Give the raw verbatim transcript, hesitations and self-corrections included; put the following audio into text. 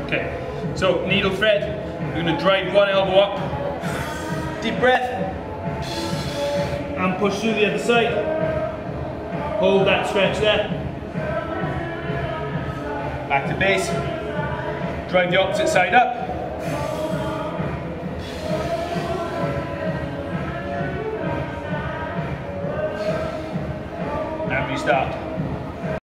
Okay, so needle thread, we're going to drive one elbow up, deep breath, and push through the other side. Hold that stretch there. Back to base, drive the opposite side up. And restart.